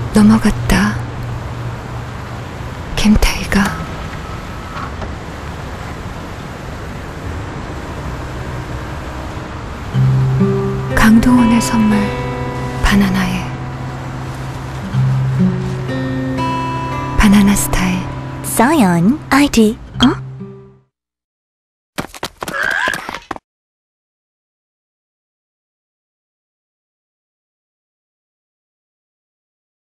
넘어갔다. 김태희가. 강동원의 선물 바나나에 바나나 스타일 Scion ID